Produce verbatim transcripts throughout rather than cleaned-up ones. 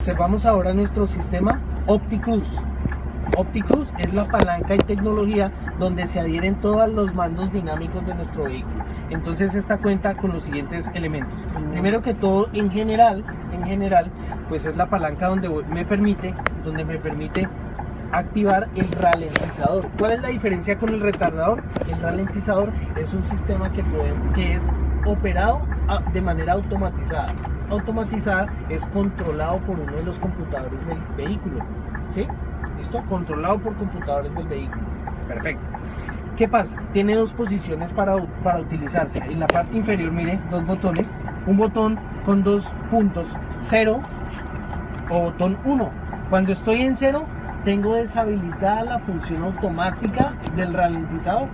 Observamos ahora nuestro sistema OptiCruise. OptiCruise es la palanca y tecnología donde se adhieren todos los mandos dinámicos de nuestro vehículo. Entonces esta cuenta con los siguientes elementos. Primero que todo, en general, en general, pues es la palanca donde me permite, donde me permite activar el ralentizador. ¿Cuál es la diferencia con el retardador? El ralentizador es un sistema que, puede, que es operado de manera automatizada. Automatizada es controlado por uno de los computadores del vehículo. ¿Sí? ¿Listo? Controlado por computadores del vehículo. Perfecto. ¿Qué pasa? Tiene dos posiciones para, para utilizarse. En la parte inferior, mire, dos botones. Un botón con dos puntos, cero o botón uno. Cuando estoy en cero, tengo deshabilitada la función automática del ralentizador.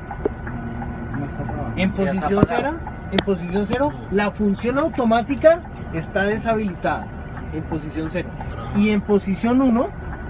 En posición cero, en posición cero, la función automática está deshabilitada. En posición cero. Y en posición uno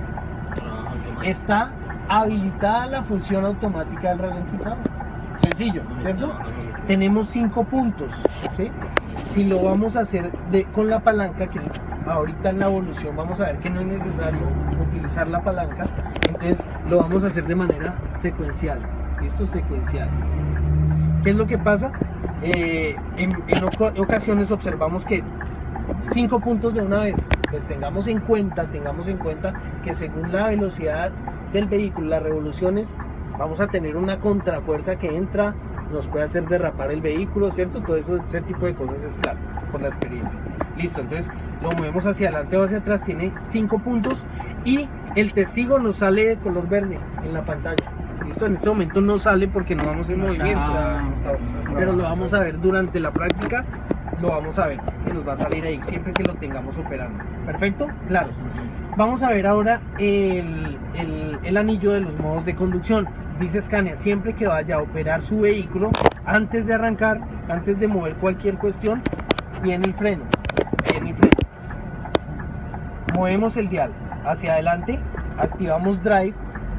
está habilitada la función automática del ralentizador. Sencillo, ¿cierto? Tenemos cinco puntos, ¿sí? Si lo vamos a hacer de, con la palanca, que ahorita en la evolución vamos a ver que no es necesario utilizar la palanca, entonces lo vamos a hacer de manera secuencial. Esto es secuencial. ¿Qué es lo que pasa? Eh, en, en ocasiones observamos que cinco puntos de una vez. Pues tengamos en cuenta, tengamos en cuenta que según la velocidad del vehículo, las revoluciones, vamos a tener una contrafuerza que entra, nos puede hacer derrapar el vehículo, ¿cierto? Todo eso, ese tipo de cosas es claro, por la experiencia. Listo, entonces lo movemos hacia adelante o hacia atrás, tiene cinco puntos y el testigo nos sale de color verde en la pantalla. Listo, en este momento no sale porque no vamos en movimiento, pero lo vamos a ver durante la práctica. Lo vamos a ver, que nos va a salir ahí siempre que lo tengamos operando. ¿Perfecto? Claro. Vamos a ver ahora el, el, el anillo de los modos de conducción. Dice Scania, siempre que vaya a operar su vehículo, antes de arrancar, antes de mover cualquier cuestión, viene el freno. Viene el freno. Movemos el dial hacia adelante, activamos drive.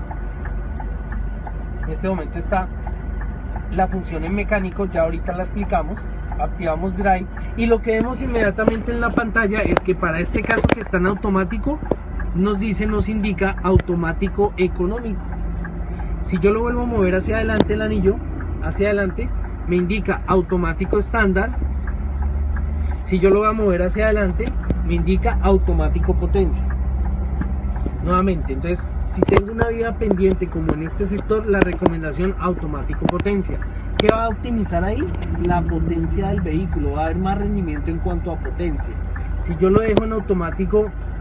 En este momento está la función en mecánico, ya ahorita la explicamos. Activamos drive y lo que vemos inmediatamente en la pantalla es que para este caso que está en automático nos dice, nos indica automático económico. Si yo lo vuelvo a mover hacia adelante el anillo, hacia adelante, me indica automático estándar. Si yo lo voy a mover hacia adelante, me indica automático potencia. Nuevamente, entonces si tengo una vía pendiente como en este sector, la recomendación automático potencia. ¿Qué va a optimizar ahí? La potencia del vehículo, va a haber más rendimiento en cuanto a potencia. Si yo lo dejo en automático